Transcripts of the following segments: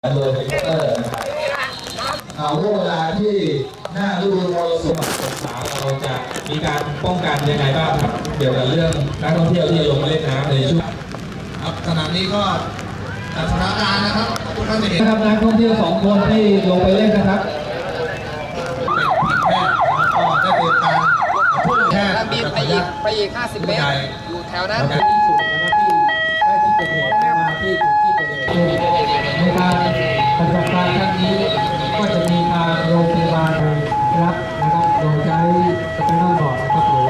โดยเฮลิคอปเตอร์นะครับเวลาที่หน้าฤดูมรสุมสงขลาเราจะมีการป้องกันยังไงบ้างครับเกี่ยวกับเรื่องนักท่องเที่ยวที่ลงมาเล่นน้ำในช่วงครับขณะนี้ก็สถานการณ์นะครับทุกท่านจะเห็นนะครับนักท่องเที่ยว2 คนที่ลงไปเล่นนะครับเป็นทีมแพทย์ก็ได้เตรียมการช่วยแพทย์ไปอีก50 เมตรอยู่แถวนั้นที่สุดนะครับที่ได้ที่เกิดเหตุมาที่จุดที่เกิดเหตุในการปฏิบัติการครั้งนี้ก็จะมีทางโรงพยาบาลรับนะครับโดยใช้สเปนเนอร์บอร์ดนะครับหรือ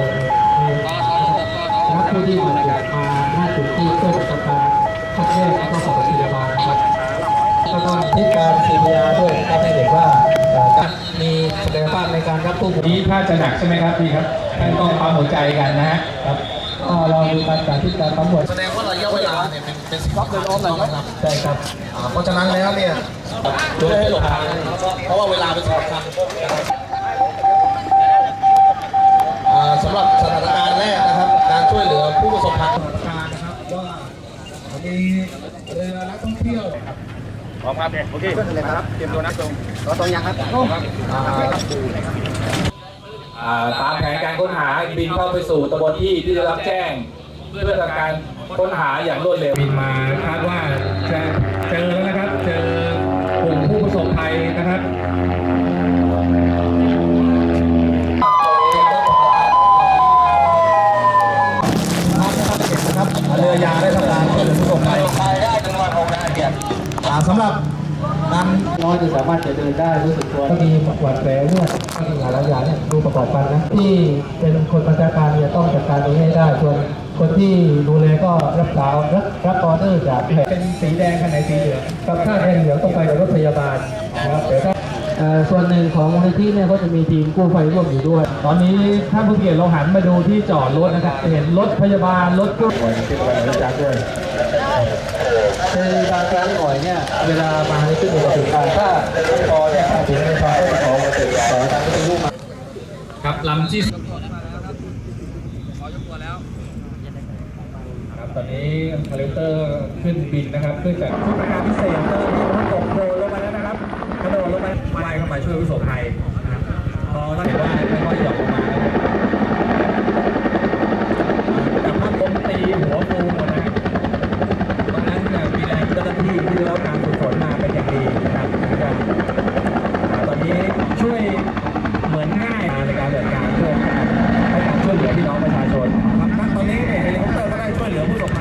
รับผู้ที่มาจากมาหน้าจุดที่เพื่อจัดการคัดแยกแล้วก็ส่งโรงพยาบาลนะครับก็ต้องที่การ CPR ด้วยนะครับให้เห็นว่าการมีศักยภาพในการรับผู้ป่วยนี้ถ้าจะหนักใช่ไหมครับพี่ครับท่านต้องปั๊มหัวใจกันนะฮะครับก็เราดูการสาธิตการปั๊มหัวใจแสดงว่าระยะเวลาเนี่ยเป็นสิ่งสำคัญนะครับใช่ครับเพราะฉะนั้นแล้วเนี่ยช่วยให้หลบทางเพราะว่าเวลาเป็นสิ่งสำคัญสำหรับสถานการณ์แรกนะครับการช่วยเหลือผู้ประสบภัยการนะครับว่ามีเรือนักท่องเที่ยวพร้อมครับโอเคเลยครับเตรียมตัวนักตรงยังครับตามแผนการค้นหาบินเข้าไปสู่ตำบลที่ได้รับแจ้งเพื่อทำการค้นหาอย่างรวดเร็วบินมาคาดว่าจะเจอแล้วนะครับเจอกลุ่มผู้ประสบภัยนะครับเรือยางได้ทำการช่วยเหลือผู้ประสบภัยได้จำนวน6 นายสำหรับนั้นน้อยจะสามารถจะเดินได้รู้สึกตัวก็มีหวัดแผลเลือดก็มีหลายอย่างเนี่ยดูประกอบกันนะที่เป็นคนบัญชาการเนี่ยต้องจัดการตรงนี้ให้ได้ส่วนคนที่ดูแลก็รับออเดอร์จากเป็นสีแดงขนาดสีเหลืองกับถ้าแดงเหลืองต้องไปกับรถพยาบาลนะครับแต่ถ้าส่วนหนึ่งของมูลนิธิเนี่ยก็จะมีทีมกู้ภัยร่วมอยู่ด้วยตอนนี้ท่านผู้เกียรติเราหันมาดูที่จอดรถนะครับเห็นรถพยาบาลรถกู้ภัยที่กำลังจัดด้วยคือบางครั้งหน่อยเนี่ยเวลามาในขึ้นอยู่กับถึงการถ้าไม่พอเนี่ยถึงไม่พอก็ขอมาถึงต่อทางก็จะยุ่งมาครับลำที่ครับตอนนี้คาลิเตอร์ขึ้นบินนะครับขึ้นจากชุดประการพิเศษก็ตกโดนลงมาแล้วนะครับกระโดดลงมาว่ายเข้ามาช่วยผู้ประสบภัยพอเราเห็นว่าค่อยๆหย่อนลงมา